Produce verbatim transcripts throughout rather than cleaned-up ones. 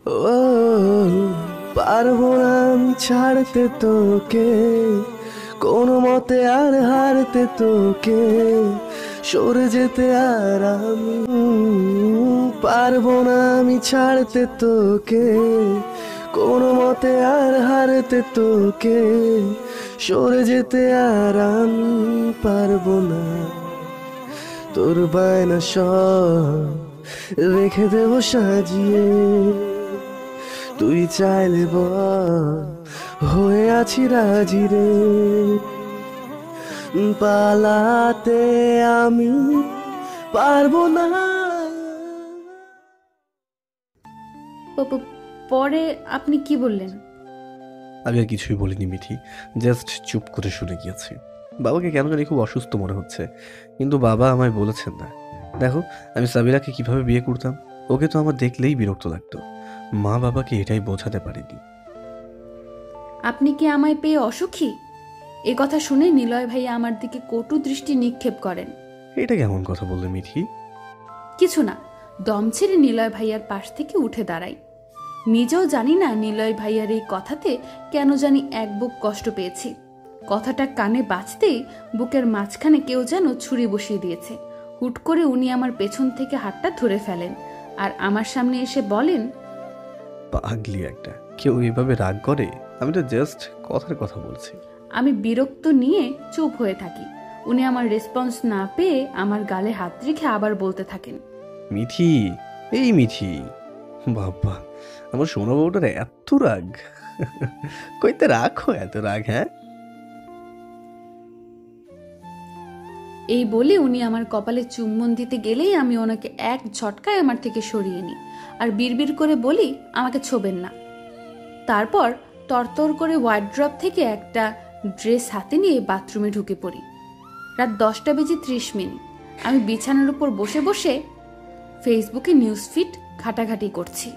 ও পারবো না আমি ছাড়তে তোকে, কোনো মতে আর হারতে তোকে, সরে যেতে আর আমি পারবো না আমি ছাড়তে তোকে, কোনো মতে আর হারতে তোকে, সরে যেতে আর আমি পারবো না। তোর বায়না সব রেখে দেব সাজিয়ে, তুই চাইলে বল হয়ে আছি রাজি রে, পালাতে আমি পারবো না। পরে আপনি কি বললেন? আমি আর কিছুই বলিনি মিঠি, জাস্ট চুপ করে শুনে গিয়েছি। বাবাকে কেন জানি খুব অসুস্থ মনে হচ্ছে, কিন্তু বাবা আমায় বলেছেন না। দেখো আমি সাবিরাকে কিভাবে বিয়ে করতাম, ওকে তো আমার দেখলেই বিরক্ত লাগতো। মা বাবাকে এটাই বোঝাতে পারিনি। আপনি কি আমায় পেয়ে অসুখী? এ কথা শুনে নিলয় ভাইয়া আমার দিকে কটু দৃষ্টি নিক্ষেপ করেন। এটা কেমন কথা বললে মিঠি? কিছু না, দম ছেড়ে নিলয় ভাইয়ার পাশ থেকে উঠে দাঁড়াই। নিজেও জানি না নিলয় ভাইয়ার এই কথাতে কেন জানি এক বুক কষ্ট পেয়েছি। কথাটা কানে বাজতেই বুকের মাঝখানে কেউ যেন ছুরি বসিয়ে দিয়েছে। হুট করে উনি আমার পেছন থেকে হাতটা ধরে ফেলেন আর আমার সামনে এসে বলেন, পাগলি একটা, কেউ এভাবে রাগ করে? আমি তো জাস্ট কথার কথা বলছি। আমি বিরক্ত নিয়ে চুপ হয়ে থাকি। উনি আমার রেসপন্স না পেয়ে আমার গালে হাত রেখে আবার বলতে থাকেন, মিঠি, এই মিঠি, বাবা আমার সোনা বউটার এত রাগ, কইতে রাখো এত রাগ? হ্যাঁ, এই বলে উনি আমার কপালে চুম্বন দিতে গেলেই আমি ওনাকে এক ঝটকায় আমার থেকে সরিয়ে নিই আর বিড়বিড় করে বলি, আমাকে ছোবেন না। তারপর তরতর করে ওয়ার্ড্রপ থেকে একটা ড্রেস হাতে নিয়ে বাথরুমে ঢুকে পড়ি। রাত দশটা বেজে ত্রিশ মিনিট। আমি বিছানার উপর বসে বসে ফেসবুকে নিউজ ফিড ঘাটাঘাটি করছি।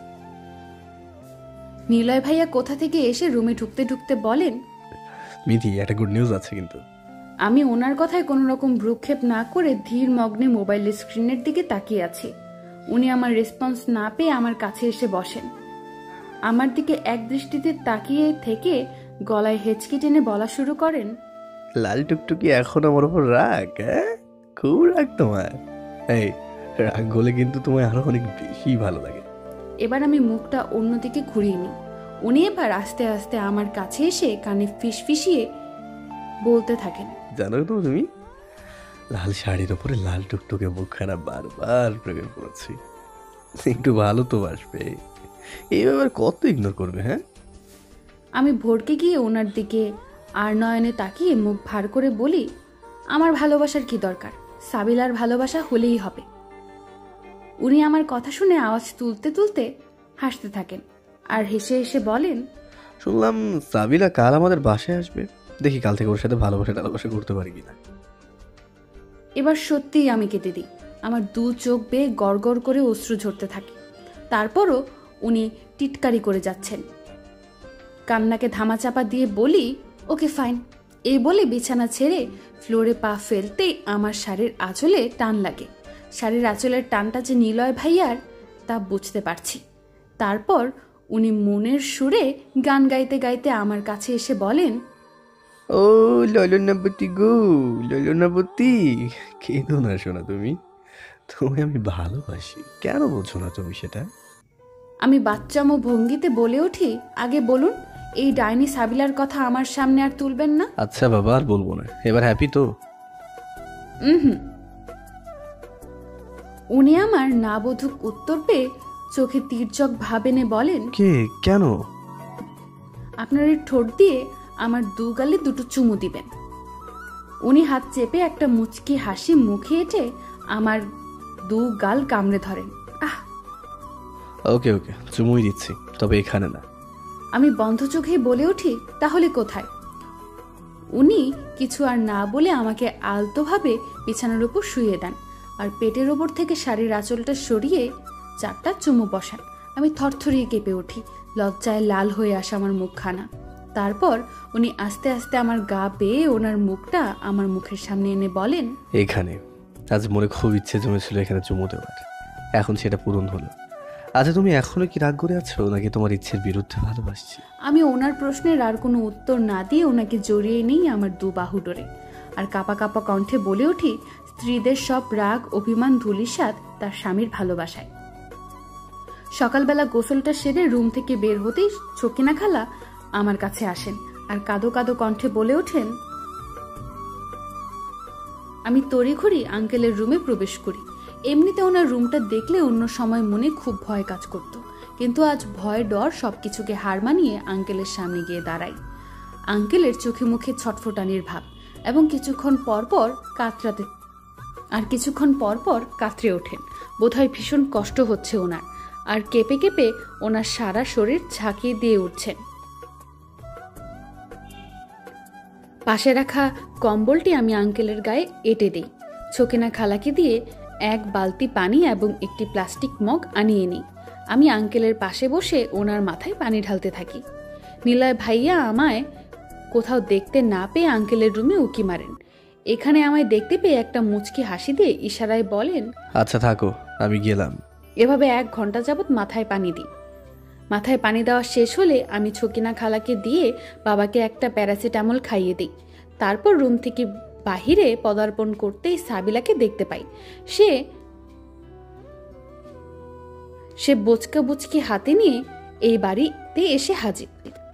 নিলয় ভাইয়া কোথা থেকে এসে রুমে ঢুকতে ঢুকতে বলেন, মিঠি একটা গুড নিউজ আছে কিন্তু। আমি ওনার কথায় কোনো রকম ভ্রুক্ষেপ না করে ধীর মগ্নে মোবাইলের স্ক্রিনের দিকে তাকিয়ে আছি। উনি আমার রেসপন্স না পেয়ে আমার কাছে এসে বসেন। আমার দিকে এক দৃষ্টিতে তাকিয়ে থেকে গলায় হেঁচকি টেনে বলা শুরু করেন, লাল টুকটুকি এখন আমার উপর রাগ? হ্যাঁ, খুব রাগ তোমার? এই রাগ গলে কিন্তু তোমায় আরো অনেক বেশি ভালো লাগে। এবার আমি মুখটা অন্যদিকে ঘুরিয়ে নিই। উনি এবার আস্তে আস্তে আমার কাছে এসে কানে ফিসফিসিয়ে বলতে থাকেন, জানো তো তুমি, লাল শাড়ির ওপরে লাল টুকটুকে মুখখানা বারবার প্রেমে পড়েছি। একটু ভালো তো বাসবে, এই ব্যাপার কত ইগনোর করবে? হ্যাঁ, আমি ভড়কে গিয়ে ওনার দিকে আর নয়নে তাকিয়ে মুখ ভার করে বলি, আমার ভালোবাসার কি দরকার, সাবিলার ভালোবাসা হলেই হবে। উনি আমার কথা শুনে আওয়াজ তুলতে তুলতে হাসতে থাকেন আর হেসে হেসে বলেন, শুনলাম সাবিলা কাল আমাদের বাসায় আসবে, দেখি কাল থেকে ওর সাথে ভালোবাসা টালোবাসা করতে পারি কিনা। এবার সত্যিই আমি কেটে দিই। আমার দু চোখ বেয়ে গড়গড় করে অশ্রু ঝরতে থাকে। তারপরও উনি টিটকারি করে যাচ্ছেন। কান্নাকে ধামাচাপা দিয়ে বলি, ওকে ফাইন। এই বলে বিছানা ছেড়ে ফ্লোরে পা ফেলতেই আমার শাড়ির আঁচলে টান লাগে। শাড়ির আঁচলের টানটা যে নিলয় ভাইয়ার তা বুঝতে পারছি। তারপর উনি মনের সুরে গান গাইতে গাইতে আমার কাছে এসে বলেন, ও ললনাবতী গো, ললনাবতী, কেঁদো না শোনা, তুমি তুমি আমি ভালোবাসি, কেন বলছো না তুমি সেটা? আমি বাচ্চামো ভঙ্গিতে বলে উঠি, আগে বলুন এই ডাইনি সাবিলার কথা আমার সামনে আর তুলবেন না। আচ্ছা বাবা, আর বলবো না, এবার হ্যাপি তো? হুম উনি আমার না বোধক উত্তর পেয়ে চোখে তীর্যক ভাব এনে বলেন, কে, কেন? আপনার এই ঠোঁট দিয়ে আমার দু গালে দুটো চুমু দিবেন। উনি হাত চেপে একটা মুচকি হাসি মুখে এঁটে আমার দু গাল কামড়ে ধরেন। আহ, ওকে ওকে, চুমুই দিচ্ছি, তবে এখানে না। আমি বন্ধ চোখেই বলে উঠি, তাহলে কোথায়? উনি কিছু আর না বলে আমাকে আলতোভাবে বিছানার উপর শুইয়ে দেন আর পেটের ওপর থেকে শাড়ির আঁচলটা সরিয়ে চারটা চুমু বসান। আমি থরথরিয়ে কেঁপে উঠি, লজ্জায় লাল হয়ে আসে আমার মুখখানা। তারপর উনি আস্তে আস্তে আমার গা বেয়ে ওনার মুখটা আমার মুখের সামনে এনে বলেন, এখানে আজ মনে খুব ইচ্ছে জমেছিল এখানে চুমু দেওয়ার, এখন সেটা পূরণ হলো। আচ্ছা, তুমি এখনো কি রাগ করে আছো নাকি তোমার ইচ্ছের বিরুদ্ধে ভালোবাসছি? আমি ওনার প্রশ্নের আর কোনো উত্তর না দিয়ে ওনাকে জড়িয়ে নিই আমার দু বাহু ডোরে, আর কাপা কাপা কণ্ঠে বলে উঠি স্ত্রীদের সব রাগ অভিমান ধূলিসাৎ তার স্বামীর ভালোবাসায়। সকালবেলা গোসলটা সেরে রুম থেকে বের হতেই ছকিনা খালা আমার কাছে আসেন আর কাঁদো কাঁদো কণ্ঠে বলে ওঠেন। আমি তড়িঘড়ি আঙ্কেলের রুমে প্রবেশ করি। এমনিতে ওনার রুমটা দেখলে অন্য সময় মনে খুব ভয় কাজ করত, কিন্তু আজ ভয় ডর সবকিছুকে হার মানিয়ে আঙ্কেলের সামনে গিয়ে দাঁড়াই। আঙ্কেলের চোখে মুখে ছটফটানির ভাব এবং কিছুক্ষণ পরপর কাতরাতে আর কিছুক্ষণ পরপর কাতরে ওঠেন। বোধহয় ভীষণ কষ্ট হচ্ছে ওনার, আর কেঁপে কেঁপে ওনার সারা শরীর ঝাঁকিয়ে দিয়ে উঠছেন। পাশে রাখা কম্বলটি আমি আঙ্কেলের গায়ে এঁটে দিই। ছকিনা খালাকে দিয়ে এক বালতি পানি এবং একটি প্লাস্টিক মগ আনিয়ে নিই। আমি আঙ্কেলের পাশে বসে ওনার মাথায় পানি ঢালতে থাকি। নিলয় ভাইয়া আমায় কোথাও দেখতে না পেয়ে আঙ্কেলের রুমে উকি মারেন। এখানে আমায় দেখতে পেয়ে একটা মুচকি হাসি দিয়ে ইশারায় বলেন, আচ্ছা থাকো, আমি গেলাম। এভাবে এক ঘন্টা যাবৎ মাথায় পানি দিই। মাথায় পানি দেওয়া শেষ হলে আমি ছকিনা খালাকে দিয়ে বাবাকে একটা প্যারাসিটামল খাইয়ে দিই। তারপর রুম থেকে বাহিরে পদার্পণ করতেই সাবিলাকে দেখতে পাই। সে সে বোচকা বুচকি হাতে নিয়ে এই বাড়িতে এসে হাজির।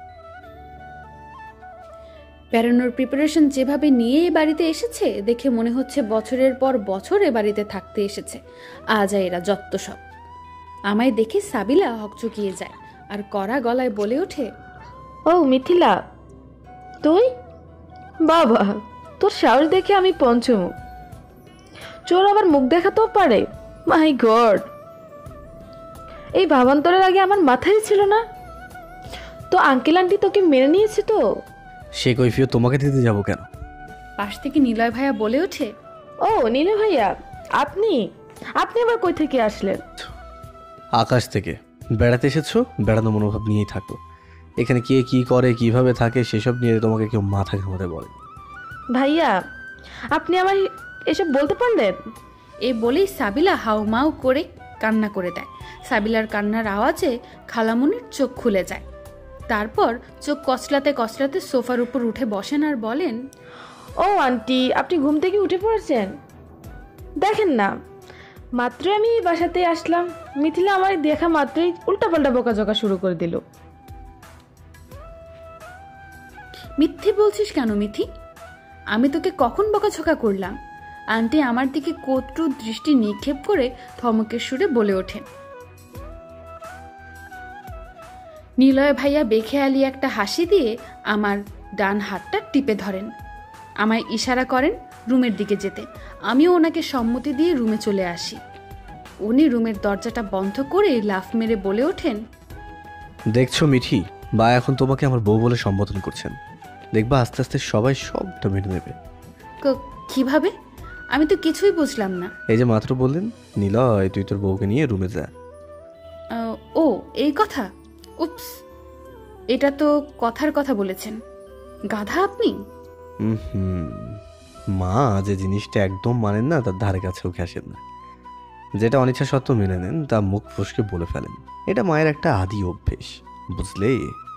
বেড়ানোর প্রিপারেশন যেভাবে নিয়ে এই বাড়িতে এসেছে দেখে মনে হচ্ছে বছরের পর বছর এ বাড়িতে থাকতে এসেছে। আজ এরা যত্ত সব। আমায় দেখে সাবিলা হকচকিয়ে যায় আর কড়া গলায় বলে ওঠে, ও মিথিলা, তুই? বাবা, তোর সাহস দেখে আমি পঞ্চমুখ। চোর আবার মুখ দেখাতেও পারে? মাই গড, এই ভাবান্তরের আগে আমার মাথায় ছিল না। তো আঙ্কেল আন্টি তোকে মেনে নিয়েছে তো? সে কৈফিয়ত তোমাকে দিতে যাবো কেন? পাশ থেকে নিলয় ভাইয়া বলে ওঠে, ও নীলে ভাইয়া, আপনি আপনি আবার কই থেকে আসলেন? আকাশ থেকে। বেড়াতে এসেছো, বেড়ানো মনোভাব নিয়েই থাকো। এখানে কে কি করে কিভাবে থাকে সেসব নিয়ে তোমাকে কেউ মাথা ঘামাতে বলে। ভাইয়া, আপনি আমার এসব বলতে পারলেন? এ বলেই সাবিলা হাউমাউ করে কান্না করে দেয়। সাবিলার কান্নার আওয়াজে খালামুনির চোখ খুলে যায়। তারপর চোখ কচলাতে কচলাতে সোফার উপর উঠে বসেন আর বলেন, ও আন্টি, আপনি ঘুম থেকে উঠে পড়েছেন? দেখেন না, মাত্রই আমি এই বাসাতে আসলাম, মিথিলা আমার দেখা মাত্রই উল্টাপাল্টা বকাঝকা শুরু করে দিল। মিথ্যে বলছিস কেন মিথি? আমি তোকে কখন বকাঝকা করলাম? আন্টি আমার দিকে কটু দৃষ্টি নিক্ষেপ করে ধমকের সুরে বলে ওঠেন। নিলয় ভাইয়া বেখেয়ালি একটা হাসি দিয়ে আমার ডান হাতটা টিপে ধরেন, আমায় ইশারা করেন রুমের দিকে যেতে। আমিও ওনাকে সম্মতি দিয়ে রুমে চলে আসি। উনি রুমের দরজাটা বন্ধ করে লাফ মেরে বলে ওঠেন, দেখছো মিঠি, বা এখন তোমাকে আমার বউ বলে সম্বোধন করছেন। দেখবা আস্তে আস্তে সবাই সবটা মেনে নেবে। কিভাবে? আমি তো কিছুই বুঝলাম না। এই যে মাত্র বললেন, নিলয় তুই তোর বউকে নিয়ে রুমে যা। ও এই কথা? উপস, এটা তো কথার কথা বলেছেন। গাধা আপনি। হুম, মা যে জিনিসটা একদম মানেন না তার ধারে কাছেও ঘেঁষেন না। যেটা অনিচ্ছা সত্ত্বেও মেনে নেন তা মুখ ফসকে বলে ফেলেন। এটা মায়ের একটা আদি অভ্যেস, বুঝলে?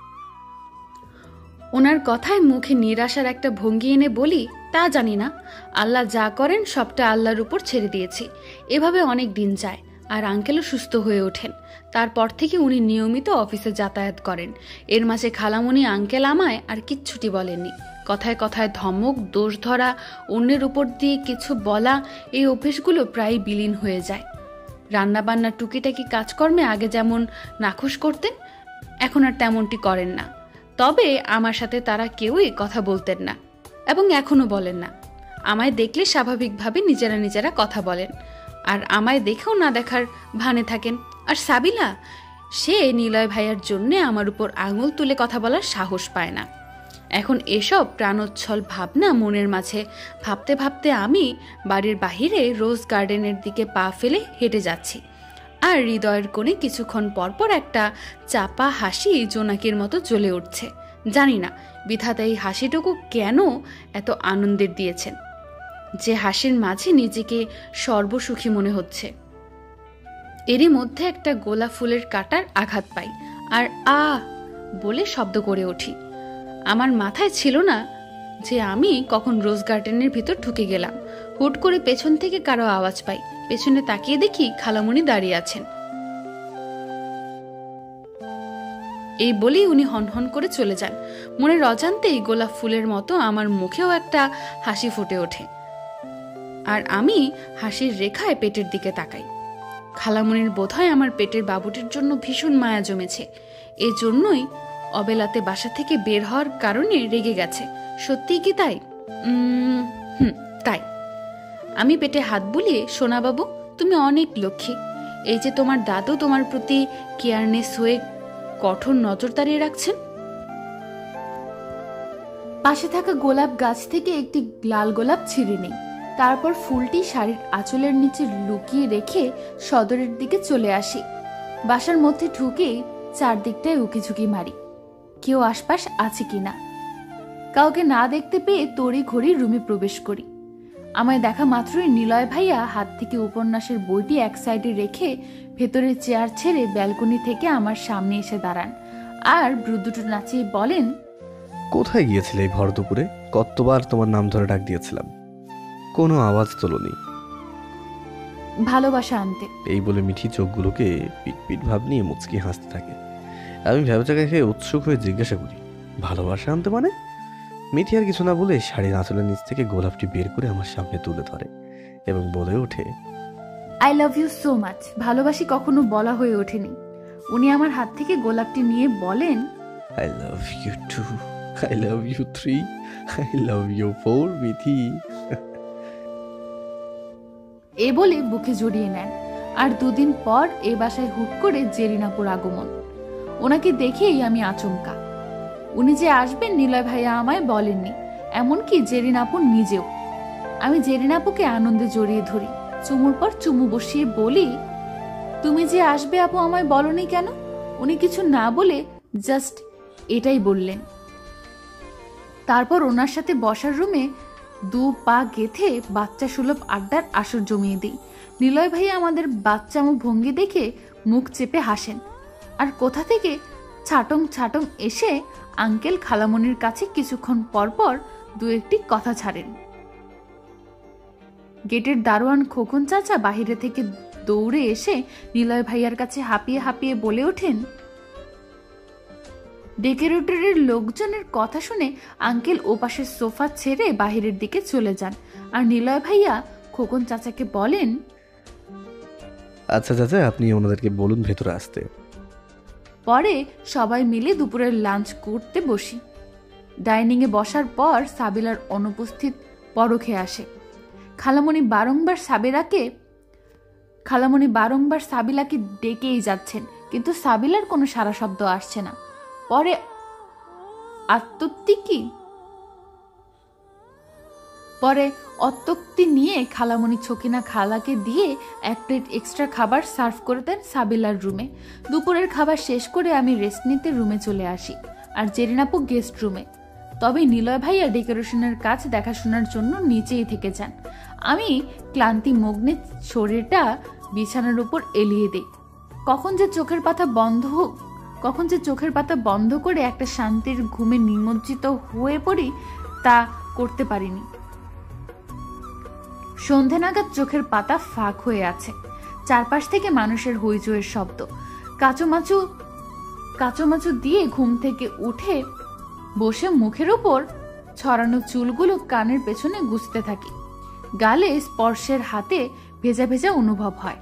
ওনার কথায় মুখে নিরাশার একটা ভঙ্গি এনে বলি, তা জানি না। আল্লাহ যা করেন সবটা আল্লাহর উপর ছেড়ে দিয়েছি। এভাবে অনেক দিন যায় আর আঙ্কেলও সুস্থ হয়ে ওঠেন। তারপর থেকে উনি নিয়মিত অফিসে যাতায়াত করেন। এর মাঝে খালামুনি আঙ্কেল আমায় আর কিচ্ছুটি বলেননি। কথায় কথায় ধমক, দোষ ধরা, অন্যের উপর দিয়ে কিছু বলা, এই অভ্যেসগুলো প্রায় বিলীন হয়ে যায়। রান্নাবান্না টুকিটাকি কাজকর্মে আগে যেমন নাখোশ করতেন, এখন আর তেমনটি করেন না। তবে আমার সাথে তারা কেউই কথা বলতেন না এবং এখনো বলেন না। আমায় দেখলে স্বাভাবিকভাবে নিজেরা নিজেরা কথা বলেন আর আমায় দেখেও না দেখার ভানে থাকেন। আর সাবিলা, সে নিলয় ভাইয়ার জন্যে আমার উপর আঙুল তুলে কথা বলার সাহস পায় না। এখন এসব প্রাণোচ্ছল ভাবনা মনের মাঝে ভাবতে ভাবতে আমি বাড়ির বাহিরে রোজ গার্ডেনের দিকে পা ফেলে হেঁটে যাচ্ছি। আর হৃদয়ের কোণে কিছুক্ষণ পরপর একটা চাপা হাসি জোনাকির মতো জ্বলে উঠছে। জানি না বিধাতা এই হাসিটুকু কেন এত আনন্দের দিয়েছেন, যে হাসির মাঝে নিজেকে সর্বসুখী মনে হচ্ছে। এরই মধ্যে একটা গোলাপ ফুলের কাঁটার আঘাত পাই আর আ বলে শব্দ করে উঠি। আমার মাথায় ছিল না যে আমি কখন রোজ গার্ডেনের ভিতর ঢুকে গেলাম। হুট করে পেছন থেকে কারো আওয়াজ পাই, পেছনে তাকিয়ে দেখি খালামণি দাঁড়িয়ে আছেন। এই বলেই উনি হনহন করে চলে যান। মনের অজান্তেই গোলাপ ফুলের মতো আমার মুখেও একটা হাসি ফুটে ওঠে, আর আমি হাসির রেখায় পেটের দিকে তাকাই। খালামণির বোধহয় আমার পেটের বাবুটির জন্য ভীষণ মায়া জমেছে, এই জন্যই অবেলাতে বাসা থেকে বের হওয়ার কারণে রেগে গেছে। সত্যিই কি তাই? হুম তাই। আমি পেটে হাত বুলিয়ে, সোনা বাবু তুমি অনেক লক্ষ্মী। এই যে তোমার দাদু তোমার প্রতি কেয়ারনেস হয়ে কঠোর নজরদারি রাখছেন। পাশে থাকা গোলাপ গাছ থেকে একটি লাল গোলাপ ছিঁড়ে নেই, তারপর ফুলটি শাড়ির আঁচলের নিচে লুকিয়ে রেখে সদরের দিকে চলে আসি। বাসার মধ্যে ঢুকেই চারদিকটায় উকিঝুঁকি মারি, কেউ আশপাশ আছে কিনা। কাউকে না দেখতে পেয়ে তড়ি ঘড়ি রুমে প্রবেশ করি। আমায় দেখা মাত্রই নিলয় ভাইয়া হাত থেকে উপন্যাসের বইটি এক সাইডে রেখে ভেতরের চেয়ার ছেড়ে ব্যালকনি থেকে আমার সামনে এসে দাঁড়ান আর ব্রুদুটু নাচিয়ে বলেন, কোথায় গিয়েছিলে এই ভর দুপুরে? কতবার তোমার নাম ধরে ডাক দিয়েছিলাম, কোনো আওয়াজ তোলনি। ভালোবাসা আনতে। এই বলে মিঠি চোখগুলোকে পিট পিট ভাব নিয়ে মুচকি হাসতে থাকে। আমি ভেবেচাকে খেয়ে উৎসুক হয়ে জিজ্ঞাসা করি, ভালোবাসা আনতে মানে? মিঠি আর কিছু না বলে শাড়ির আঁচলের নিচ থেকে গোলাপটি বের করে আমার সামনে তুলে ধরে এবং বলে ওঠে, I love you so much. ভালোবাসি কখনো বলা হয়ে ওঠেনি। উনি আমার হাত থেকে গোলাপটি নিয়ে বলেন, I love you two, I love you three, I love you four Mithi. এ বলে বুকে জড়িয়ে নেন। আর দুদিন পর এ বাসায় হুট করে জেরিনাপুর আগমন। ওনাকে দেখেই আমি আচমকা। উনি যে আসবেন নিলয় ভাইয়া আমায় বলেননি, এমনকি জেরিনাপুর নিজেও। আমি জেরিনাপুকে আনন্দে জড়িয়ে ধরি, চুমুর পর চুমু বসিয়ে বলি, তুমি যে আসবে আপু আমায় বলনি কেন? উনি কিছু না বলে জাস্ট এটাই বললেন। তারপর ওনার সাথে বসার রুমে দু পা গেথে বাচ্চা সুলভ আড্ডার আসর জমিয়ে দিই। নিলয় ভাইয়া আমাদের বাচ্চামো ভঙ্গি দেখে মুখ চেপে হাসেন, আর কোথা থেকে ছাটং ছাটং এসে আঙ্কেল খালামণির কাছে কিছুক্ষণ পরপর দু একটি কথা ছাড়েন। গেটের দারোয়ান খোকন চাচা বাহিরে থেকে দৌড়ে এসে নিলয় ভাইয়ার কাছে হাঁপিয়ে হাঁপিয়ে বলে ওঠেন, ডেকোরেটরের লোকজনের কথা শুনে আঙ্কেল ওপাশের সোফা ছেড়ে বাহিরের দিকে চলে যান, আর নিলয় ভাইয়া খোকন চাচাকে বলেন, আচ্ছা চাচা, আপনি ওনাদেরকে বলুন ভেতরে আসতে। পরে সবাই মিলে দুপুরের লাঞ্চ করতে বসি। ডাইনিংয়ে বসার পর সাবিলার অনুপস্থিত পরখে আসে। খালামণি বারংবার সাবিলাকে খালামণি বারংবার সাবিলাকে ডেকেই যাচ্ছেন, কিন্তু সাবিলার কোনো সারা শব্দ আসছে না। পরে আত্মত্তিকি পরে অত্যক্তি নিয়ে খালামণি ছকিনা খালাকে দিয়ে এক প্লেট এক্সট্রা খাবার সার্ভ করে দেন সাবিলার রুমে। দুপুরের খাবার শেষ করে আমি রেস্ট নিতে রুমে চলে আসি, আর জেরিনাপু গেস্ট রুমে। তবে নিলয় ভাইয়া ডেকোরেশনের কাজ দেখাশোনার জন্য নিচেই থেকে যান। আমি ক্লান্তি মগ্নে শরীরটা বিছানার উপর এলিয়ে দিই। কখন যে চোখের পাতা বন্ধ কখন যে চোখের পাতা বন্ধ করে একটা শান্তির ঘুমে নিমজ্জিত হয়ে পড়ি তা করতে পারিনি। সন্ধে নাগাদ চোখের পাতা ফাঁক হয়ে আছে। চারপাশ থেকে মানুষের হইচইয়ের শব্দ। কাচুমাচু কাচুমাচু দিয়ে ঘুম থেকে উঠে বসে মুখের উপর ছড়ানো চুলগুলো কানের পেছনে গুছতে থাকি। গালে স্পর্শের হাতে ভেজা ভেজা অনুভব হয়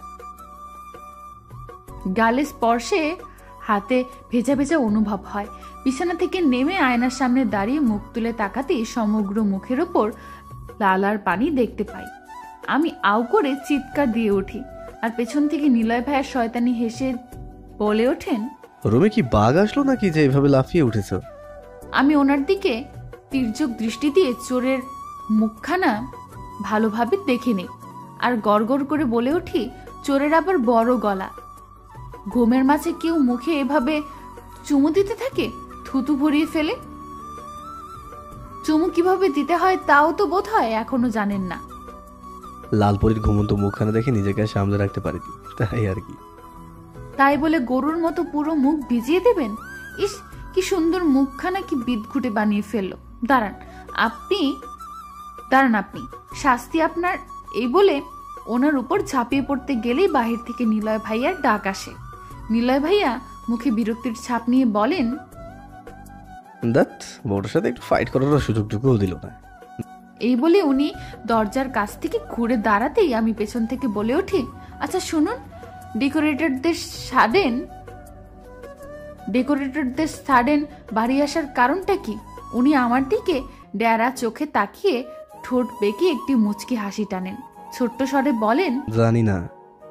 গালে স্পর্শে হাতে ভেজা ভেজা অনুভব হয় বিছানা থেকে নেমে আয়নার সামনে দাঁড়িয়ে মুখ তুলে তাকাতেই সমগ্র মুখের ওপর লালার পানি দেখতে পাই। আমি আউ করে চিৎকার দিয়ে উঠি, আর পেছন থেকে নিলয় ভাইয়ের শয়তানি হেসে বলে ওঠেন, রুমে কি বাঘ আসলো নাকি যে এভাবে লাফিয়ে উঠেছ? আমি ওনার দিকে তির্যক দৃষ্টি দিয়ে চোরের মুখখানা ভালোভাবে দেখে নেই, আর গড়গড় করে বলে উঠি, চোরের আবার বড় গলা। ঘুমের মাঝে কেউ মুখে এভাবে চুমু দিতে থাকে, থুতু ভরিয়ে ফেলে। চুমু কিভাবে দিতে হয় তাও তো বোধ হয় এখনো জানেন না। লালপরির ঘুমন্ত মুখখানা দেখে নিজেকে আর সামলে রাখতে পারিনি, তাই আর কি। তাই বলে গরুর মতো পুরো মুখ ভিজিয়ে দেবেন? ইস, কি সুন্দর মুখখানা কি বিদঘুটে বানিয়ে ফেললো। দাঁড়ান আপনি, দাঁড়ান আপনি, শাস্তি আপনার। এই বলে ওনার উপর ঝাঁপিয়ে পড়তে গেলেই বাহির থেকে নিলয় ভাইয়ার ডাক আসে। নিলয় ভাইয়া মুখে বিরক্তির ছাপ নিয়ে বলেন, দ্যাট বউটার সাথে একটু ফাইট করার সুযোগটুকুও দিল না। এই বলে উনি দরজার কাছ থেকে ঘুরে দাঁড়াতেই আমি পেছন থেকে বলে উঠি, আচ্ছা শুনুন, ডেকোরেটরদের সাডেন ডেকোরেটরদের সাডেন বাড়ি আসার কারণটা কি? উনি আমার দিকে ডেরা চোখে তাকিয়ে ঠোঁট বেঁকে একটি মুচকি হাসি টানেন, ছোট্ট স্বরে বলেন, জানি না।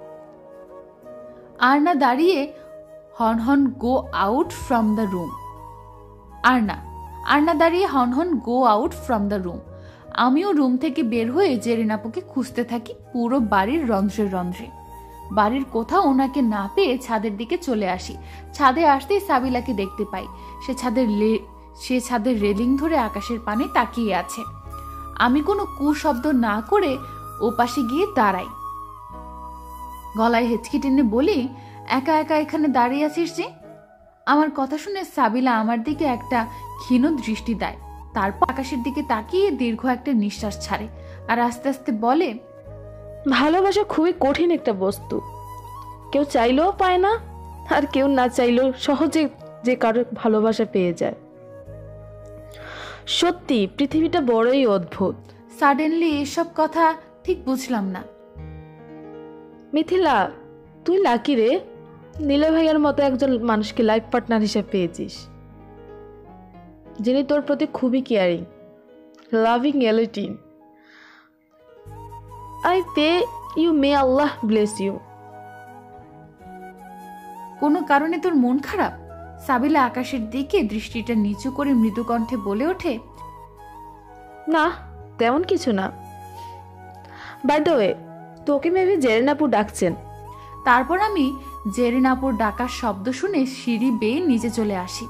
আর না দাঁড়িয়ে হন হন go out from the room. আর না আর না দাঁড়িয়ে হন হন go out from the room. আমিও রুম থেকে বের হয়ে জেরিন আপুকে খুঁজতে থাকি পুরো বাড়ির রন্ধ্রে রন্ধ্রে। বাড়ির কোথাও ওনাকে না পেয়ে ছাদের দিকে চলে আসি। ছাদে আসতেই সাবিলাকে দেখতে পাই। সে ছাদের সে ছাদের রেলিং ধরে আকাশের পানে তাকিয়ে আছে। আমি কোনো কুশব্দ না করে ওপাশে গিয়ে দাঁড়াই। গলায় হেঁচকি টেনে বলি, একা একা এখানে দাঁড়িয়ে আছিস যে? আমার কথা শুনে সাবিলা আমার দিকে একটা ক্ষীণ দৃষ্টি দেয়, তারপর আকাশের দিকে তাকিয়ে দীর্ঘ একটা নিঃশ্বাস ছাড়ে আর আস্তে আস্তে বলে, ভালোবাসা খুবই কঠিন একটা বস্তু, কেউ চাইলেও পায় না, আর কেউ না চাইলেও সহজে যে কারো ভালোবাসা পেয়ে যায়। সত্যি পৃথিবীটা বড়ই অদ্ভুত। সাডেনলি এসব কথা ঠিক বুঝলাম না। মিথিলা, তুই লাকি রে, নীলা ভাইয়ার মতো একজন মানুষকে লাইফ পার্টনার হিসেবে পেয়েছিস, যিনি তোর প্রতি খুবই কেয়ারিং, লাভিং, এলিটিন। I pay you, may Allah bless you. কোনো কারণে তোর মন খারাপ? সাবিলা আকাশের দিকে দৃষ্টিটা নিচু করে মৃদু কণ্ঠে বলে ওঠে, না তেমন কিছু না। বাই দ্য ওয়ে, তোকে মেবি জেরিন আপু ডাকছেন। তারপর আমি জেরিন আপুর ডাকার শব্দ শুনে সিঁড়ি বেয়ে নিচে চলে আসি।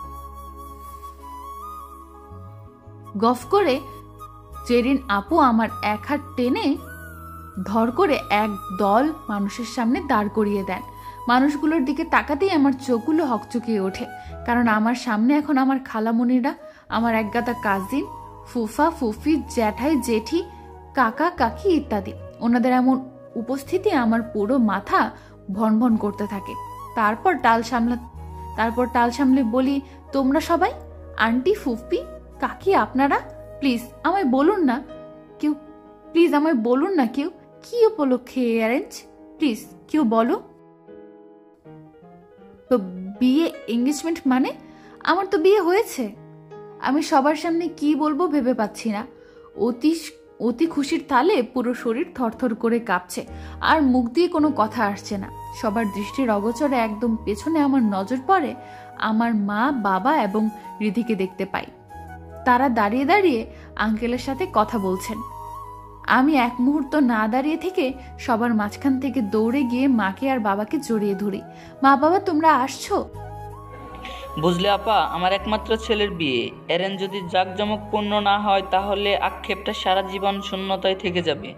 গফ করে জেরিন আপু আমার এক হাত টেনে ধর করে এক দল মানুষের সামনে দাঁড় করিয়ে দেন। মানুষগুলোর দিকে তাকাতেই আমার চোখগুলো হকচকিয়ে ওঠে, কারণ আমার সামনে এখন আমার খালামণিরা, আমার একগাদা কাজিন, ফুফা ফুফি, জ্যাঠাই জেঠি, কাকা কাকি ইত্যাদি। ওনাদের এমন উপস্থিতি আমার পুরো মাথা ভন ভন করতে থাকে। তারপর টাল সামলা তারপর টাল সামলে বলি, তোমরা সবাই, আন্টি, ফুফি, কাকি, আপনারা প্লিজ আমায় বলুন না কেউ, প্লিজ আমায় বলুন না কেউ কি উপলক্ষে অ্যারেঞ্জ, প্লিজ কেউ বলো। তো বিয়ে, এঙ্গেজমেন্ট মানে? আমার তো বিয়ে হয়েছে। আমি সবার সামনে কি বলবো ভেবে পাচ্ছি না। অতি অতি খুশির তালে পুরো শরীর থরথর করে কাঁপছে, আর মুখ দিয়ে কোনো কথা আসছে না। সবার দৃষ্টির অগোচরে একদম পেছনে আমার নজর পড়ে। আমার মা, বাবা এবং রিধিকে দেখতে পাই। তারা দাঁড়িয়ে দাঁড়িয়ে আঙ্কেলের সাথে কথা বলছেন। আমি এক মুহূর্ত না দাঁড়িয়ে থেকে সবার মাঝখান থেকে দৌড়ে গিয়ে মাকে আর বাবাকে জড়িয়ে ধরি। মা, বাবা, তোমরা আসছো? বুঝলে আপা, আমার একমাত্র ছেলের বিয়ে, অ্যারেঞ্জ যদি জাঁকজমকপূর্ণ না হয় তাহলে আক্ষেপটা সারা জীবন শূন্যতায় থেকে যাবে।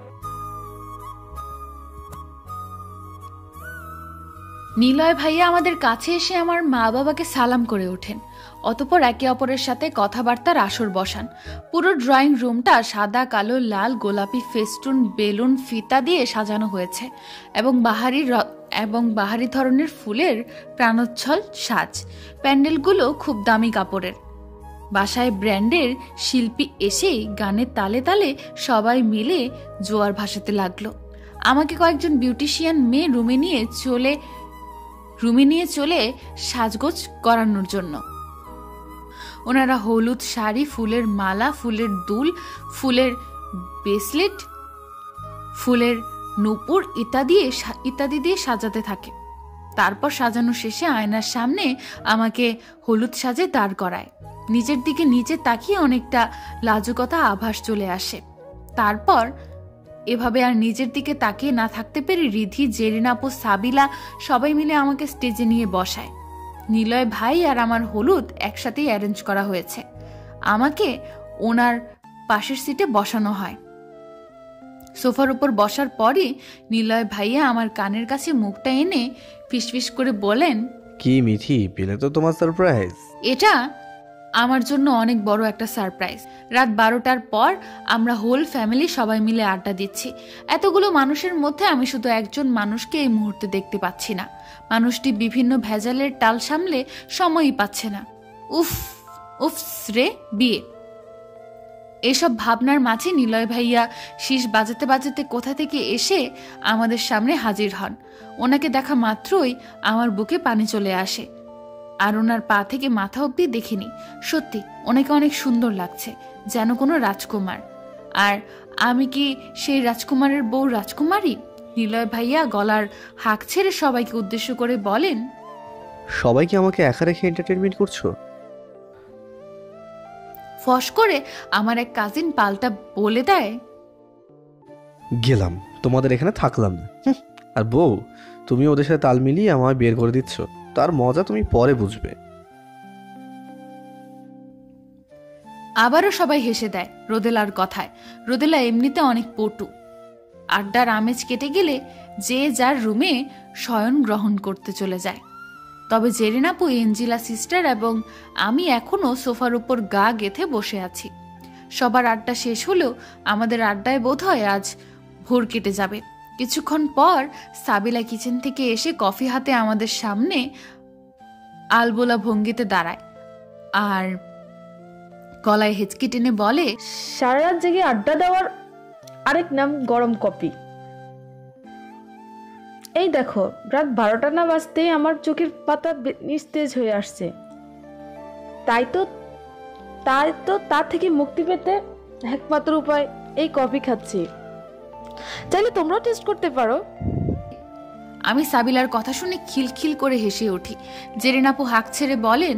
নিলয় ভাইয়া আমাদের কাছে এসে আমার মা বাবাকে সালাম করে ওঠেন। অতঃপর একে অপরের সাথে কথাবার্তার আসর বসান। পুরো ড্রয়িং রুমটা সাদা, কালো, লাল, গোলাপি ফেস্টুন, বেলুন, ফিতা দিয়ে সাজানো হয়েছে এবং বাহারি এবং বাহারি ধরনের ফুলের প্রাণোচ্ছল সাজ। প্যান্ডেলগুলো খুব দামি কাপড়ের। বাসায় ব্র্যান্ডের শিল্পী এসেই গানের তালে তালে সবাই মিলে জোয়ার ভাসাতে লাগলো। আমাকে কয়েকজন বিউটিশিয়ান মেয়ে রুমে নিয়ে চলে রুমে নিয়ে চলে সাজগোজ করানোর জন্য। ওনারা হলুদ শাড়ি, ফুলের মালা, ফুলের দুল, ফুলের ব্রেসলেট, ফুলের নূপুর ইত্যাদি ইত্যাদি দিয়ে সাজাতে থাকে। তারপর সাজানো শেষে আয়নার সামনে আমাকে হলুদ সাজে দাঁড় করায়। নিজের দিকে নিচে তাকিয়ে অনেকটা লাজুকতা আভাস চলে আসে। তারপর এভাবে আর নিজের দিকে তাকিয়ে না থাকতে পেরে রিধি, জেরিন আপু, সাবিলা সবাই মিলে আমাকে স্টেজে নিয়ে বসায়। নিলয় ভাই আর আমার হলুদ একসাথেই অ্যারেঞ্জ করা হয়েছে। আমাকে ওনার পাশের সিটে বসানো হয়। সোফার উপর বসার পরই নিলয় ভাইয়া আমার কানের কাছে মুখটা এনে ফিসফিস করে বলেন, কি মিঠি, পেলে তো তোমার সারপ্রাইজ। এটা আমার জন্য অনেক বড় একটা সারপ্রাইজ। রাত বারোটার পর আমরা হোল ফ্যামিলি সবাই মিলে আড্ডা দিচ্ছি। এতগুলো মানুষের মধ্যে আমি শুধু একজন মানুষকে এই মুহূর্তে দেখতে পাচ্ছি না। মানুষটি বিভিন্ন ভেজালের টাল সামলে সময়ই পাচ্ছে না। উফ উফ রে বিয়ে। এসব ভাবনার মাঝে নিলয় ভাইয়া শীষ বাজাতে বাজাতে কোথা থেকে এসে আমাদের সামনে হাজির হন। ওনাকে দেখা মাত্রই আমার বুকে পানি চলে আসে। আর ওনার পা থেকে মাথা অব্দি দেখিনি। সত্যি ওনাকে অনেক সুন্দর লাগছে, যেন কোনো রাজকুমার। আর আমি কি সেই রাজকুমারের বউ রাজকুমারী? নিলয় ভাইয়া গলার হাঁক ছেড়ে সবাইকে উদ্দেশ্য করে বলেন, সবাইকে আমাকে একা রেখে এন্টারটেনমেন্ট করছো? ফস করে আমার এক কাজিন পাল্টা বলে দেয়, গেলাম, তোমাদের এখানে থাকলাম না। হুঁ, আর বউ, তুমি ওদের সাথে তাল মিলিয়ে আমায় বের করে দিচ্ছ, তার মজা তুমি পরে বুঝবে। আবারও সবাই হেসে দেয় রোদেলার কথায়। রোদেলা এমনিতে অনেক পটু। আড্ডার আমেজ কেটে গেলে যে যার রুমে শয়ন গ্রহণ করতে চলে যায়। তবে জেরিন আপু, এঞ্জিলা সিস্টার এবং আমি এখনো সোফার উপর গা গেথে বসে আছি। সবার আড্ডা শেষ হলেও আমাদের আড্ডায় বোধহয় আজ ভোর কেটে যাবে। কিছুক্ষণ পর সাবিলা কিচেন থেকে এসে কফি হাতে আমাদের সামনে আলবোলা ভঙ্গিতে দাঁড়ায় আর গলায় হেঁচকি টেনে বলে, সারা রাত জেগে আড্ডা দেওয়ার আরেক নাম গরম কফি। এই দেখো, রাত বারোটা না বাজতেই আমার চোখের পাতা নিস্তেজ হয়ে আসছে। তাই তো তাই তো তার থেকে মুক্তি পেতে একমাত্র উপায় এই কফি খাচ্ছি। চাইলে তোমরাও টেস্ট করতে পারো। আমি সাবিলার কথা শুনে খিলখিল করে হেসে উঠি। জেরিন আপু হাঁক ছেড়ে বলেন,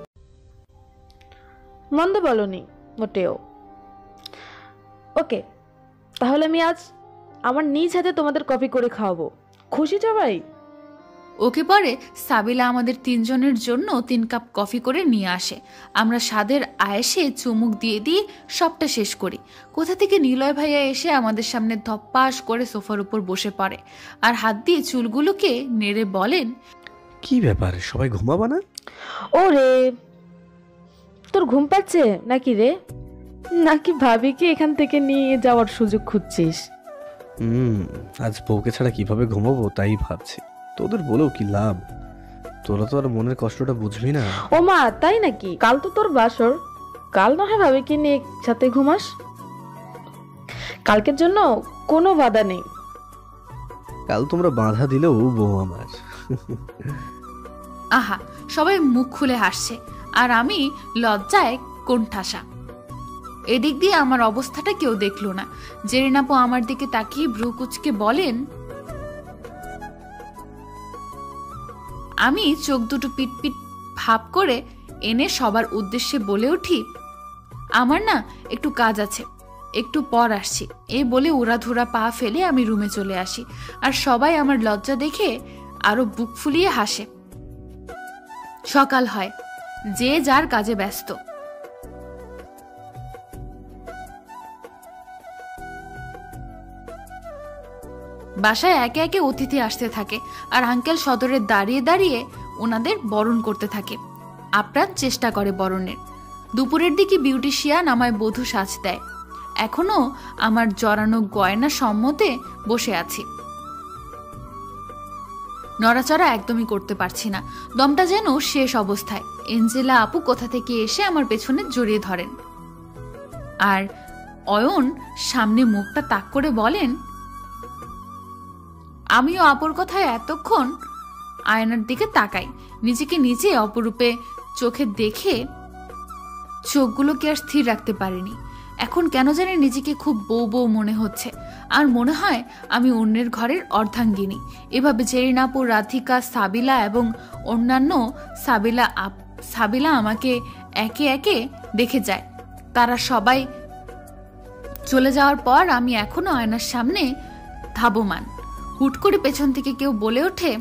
মন্দ বলনি মোটেও। ওকে, তাহলে আমি আজ আমার নিজ হাতে তোমাদের কফি করে খাওয়াবো। খুশি সবাই? ওকে পরে সাবিলা আমাদের তিনজনের জন্য তিন কাপ কফি করে নিয়ে আসে। আমরা স্বাদের আয়েসে চুমুক দিয়ে দিয়ে সবটা শেষ করি। কোথা থেকে নিলয় ভাইয়া এসে আমাদের সামনে ধপ্পাস করে সোফার উপর বসে পড়ে আর হাত দিয়ে চুলগুলোকে নেড়ে বলেন, কি ব্যাপার, সবাই ঘুমাবা না? ও রে, তোর ঘুম পাচ্ছে নাকি রে? নাকি ভাবিকে এখান থেকে নিয়ে যাওয়ার সুযোগ খুঁজছিস? হুম, আজ বউকে ছাড়া কিভাবে ঘুমাবো তাই ভাবছি। তোদের বলেও কি লাভ, তোরা তো আর মনের কষ্টটা বুঝবি না। ও মা, তাই নাকি? কাল তো তোর বাসর, কাল না হয় ভাবিকে নিয়ে একসাথে ঘুমাস। কালকের জন্য কোনো বাধা নেই। কাল তোমরা বাধা দিলেও বউ আমার। আহা, সবাই মুখ খুলে হাসছে আর আমি লজ্জায় কোণঠাসা। এদিক দিয়ে আমার অবস্থাটা কেউ দেখলো না। জেরিন আপু আমার দিকে তাকিয়ে ভ্রু কুচকে বলেন, আমি চোখ দুটো পিটপিট ভাব করে এনে সবার উদ্দেশ্যে বলে উঠি, আমার না একটু কাজ আছে, একটু পর আসছি। এই বলে উড়াধুরা পা ফেলে আমি রুমে চলে আসি আর সবাই আমার লজ্জা দেখে আরো বুক ফুলিয়ে হাসে। সকাল হয়, যে যার কাজে ব্যস্ত। বাসায় একে একে অতিথি আসতে থাকে আর আঙ্কেল সদরে দাঁড়িয়ে দাঁড়িয়ে ওনাদের বরণ করতে থাকে। আপ্রাণ চেষ্টা করে বরণের। দুপুরের দিকে বিউটিশিয়ান আমায় বধূ সাজ দেয়। এখনো আমার জড়ানো গয়না সম্মতে বসে আছি। নড়াচড়া একদমই করতে পারছি না, দমটা যেন শেষ অবস্থায়। এঞ্জেলা আপু কোথা থেকে এসে আমার পেছনে জড়িয়ে ধরেন আর অয়ন সামনে মুখটা তাক করে বলেন, আমিও আপুর কথায় এতক্ষণ আয়নার দিকে তাকাই। নিজেকে নিজে অপরূপে চোখে দেখে চোখগুলোকে আর স্থির রাখতে পারিনি। এখন কেন জানি নিজেকে খুব বউ বউ মনে হচ্ছে আর মনে হয় আমি অন্যের ঘরের অর্ধাঙ্গিনী। এভাবে জেরিন আপু, রাধিকা, সাবিলা এবং অন্যান্য সাবিলা আপ সাবিলা আমাকে একে একে দেখে যায়। তারা সবাই চলে যাওয়ার পর আমি এখনো আয়নার সামনে ধাবমান। হুট করে পেছন থেকে কেউ বলে ওঠে,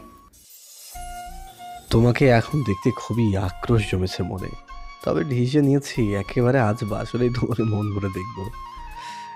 তোমাকে এখন দেখতে খুবই আক্রোশ জমেছে মনে, তবে ডিসিশন নিয়েছি একেবারে আজ বাসরেই তোমার মন ভরে দেখবো।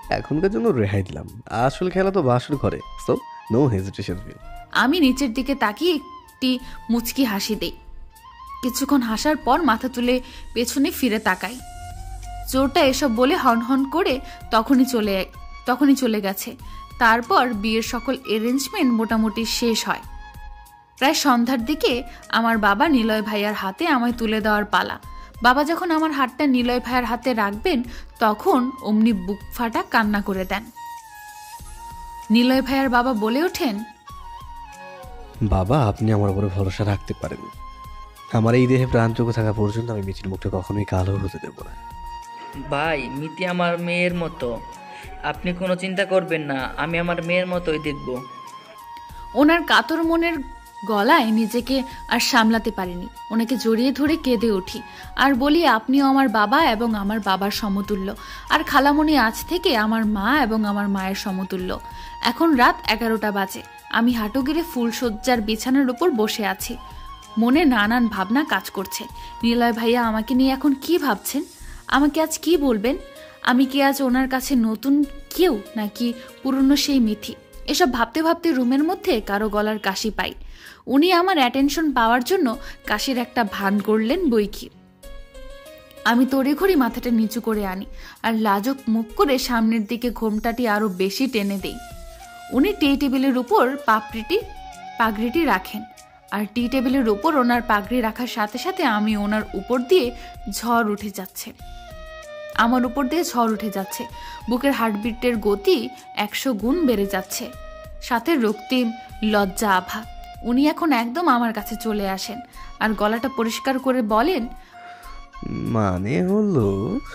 এখনকার জন্য রেহাই দিলাম, আসল খেলা তো বাসর ঘরে, সো নো হেজিটেশন ফিল। আমি নিচের দিকে তাকিয়ে একটি মুচকি হাসি দেই। কিছুক্ষণ হাসার পর মাথা তুলে পেছনে ফিরে তাকাই। চোরটা এসব বলে হন হন করে তখনই চলে তখনই চলে গেছে। তারপর বিয়ের সকল অ্যারেঞ্জমেন্ট মোটামুটি শেষ হয়। প্রায় সন্ধ্যার দিকে আমার বাবা নিলয় ভাইয়ার হাতে আমায় তুলে দেওয়ার পালা। বাবা যখন আমার হাতটা নিলয় ভাইয়ার হাতে রাখবেন তখন অমনি বুক ফাটা কান্না করে দেন। নিলয় ভাইয়ার বাবা বলে ওঠেন, বাবা আপনি আমার উপরে ভরসা রাখতে পারেন, আমার এই দেহে প্রাণযোগ্য থাকা পর্যন্ত আমি মিঠির মুখটা কখনোই কালো হতে দেবো না। ভাই, মিতি আমার মেয়ের মতো, আপনি কোনো চিন্তা করবেন না, আমি আমার মেয়ের মতোই দেখব। ওনার কাতর মনের গলায় নিজেকে আর সামলাতে পারিনি, ওনাকে জড়িয়ে ধরে কেঁদে উঠি আর বলি, আপনিও আমার বাবা এবং আমার বাবার সমতুল্য, আর খালামণি আজ থেকে আমার মা এবং আমার মায়ের সমতুল্য। এখন রাত এগারোটা বাজে, আমি হাঁটু গেড়ে ফুলশয্যার বিছানার উপর বসে আছি। মনে নানান ভাবনা কাজ করছে। নিলয় ভাইয়া আমাকে নিয়ে এখন কি ভাবছেন, আমাকে আজ কি বলবেন, আমি কি আজ ওনার কাছে নতুন কেউ নাকি পুরনো সেই মিথি। এসব ভাবতে ভাবতে রুমের মধ্যে কারো গলার কাশি পাই। উনি আমার অ্যাটেনশন পাওয়ার জন্য কাশির একটা ভান করলেন বইকি। আমি তড়িঘড়ি মাথাটা নিচু করে আনি আর লাজুক মুখ করে সামনের দিকে ঘোমটাটি আরো বেশি টেনে দেই। উনি টি টেবিলের উপর পাপড়িটি পাগড়িটি রাখেন, আর টি টেবিলের উপর ওনার পাগড়ি রাখার সাথে সাথে আমি ওনার উপর দিয়ে ঝড় উঠে যাচ্ছে আমার উপর দিয়ে ঝড় উঠে যাচ্ছে বুকের হার্টবিটের গতি একশো গুণ বেড়ে যাচ্ছে, সাথে রক্তিম লজ্জা আভা। উনি এখন একদম আমার কাছে চলে আসেন আর গলাটা পরিষ্কার করে বলেন, মানে হলো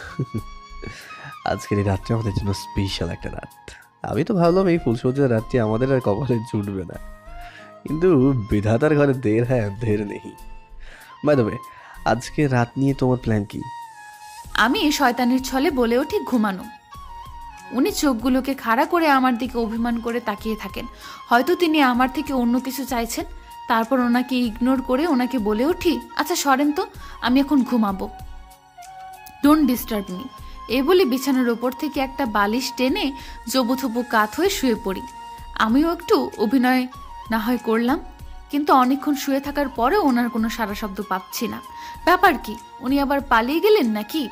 আজকের এই রাতটা আমাদের জন্য স্পেশাল একটা রাত। আমি তো ভাবলাম এই ফুলসজ্জার রাতটি আমাদের আর কপালে জুটবে না, কিন্তু বিধাতার ঘরে দের হ্যাঁ দের নেই। বাই দ্য ওয়ে, আজকে রাত নিয়ে তোমার প্ল্যান কি? আমি শয়তানের ছলে বলে উঠি, ঘুমানো। উনি চোখগুলোকে খাড়া করে আমার দিকে অভিমান করে তাকিয়ে থাকেন, হয়তো তিনি আমার থেকে অন্য কিছু চাইছেন। তারপর ওনাকে ইগনোর করে ওনাকে বলে উঠি, আচ্ছা সরেন তো, আমি এখন ঘুমাবো, ডোন্ট ডিস্টার্ব মি। এই বলে বিছানার ওপর থেকে একটা বালিশ টেনে জবুথবু কাত হয়ে শুয়ে পড়ি। আমিও একটু অভিনয় না হয় করলাম, কিন্তু অনেকক্ষণ শুয়ে থাকার পরেও ওনার কোনো সারা শব্দ পাচ্ছি না। ব্যাপার কি, উনি আবার পালিয়ে গেলেন নাকি?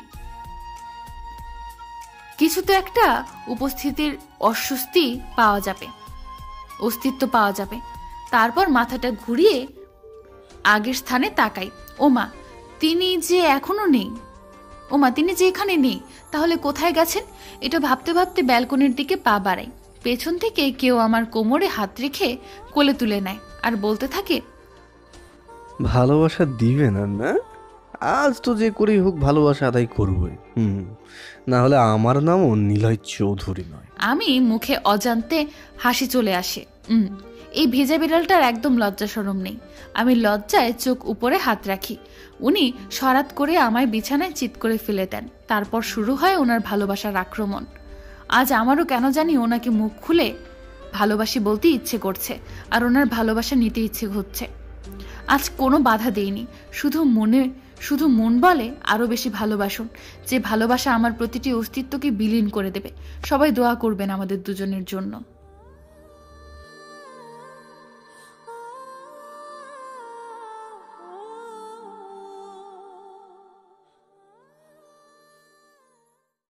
কিছু তো একটা উপস্থিতির অস্বস্তি পাওয়া যাবে, অস্তিত্ব পাওয়া যাবে। তারপর মাথাটা ঘুরিয়ে আগের স্থানে তাকাই। ওমা, তিনি যে এখনো নেই। ওমা, তিনি যে এখানে নেই, তাহলে কোথায় গেছেন? এটা ভাবতে ভাবতে ব্যালকনির দিকে পা বাড়াই। পেছন থেকে কেউ আমার কোমরে হাত রেখে কোলে তুলে নেয় আর বলতে থাকে, ভালোবাসা দিবে না না? আজ তো যে করেই হোক ভালোবাসা আদায় করবই। হুম, না হলে আমার নামও নিলয় চৌধুরী নয়। আমি মুখে অজান্তে হাসি চলে আসে। হুম, এই ভেজা বিড়ালটার একদম লজ্জা শরম নেই। আমি লজ্জায় চোখ উপরে হাত রাখি। উনি সরাত করে আমায় বিছানায় চিৎ করে ফেলে দেন। তারপর শুরু হয় ওনার ভালোবাসার আক্রমণ। আজ আমারও কেন জানি ওনাকে মুখ খুলে ভালোবাসি বলতে ইচ্ছে করছে, আর ওনার ভালোবাসা নিতে ইচ্ছে হচ্ছে। আজ কোনো বাধা দেইনি, শুধু মনে শুধু মন বলে আরো বেশি ভালোবাসুন, যে ভালোবাসা আমার প্রতিটি অস্তিত্বকে বিলীন করে দেবে। সবাই দোয়া করবেন আমাদের দুজনের জন্য।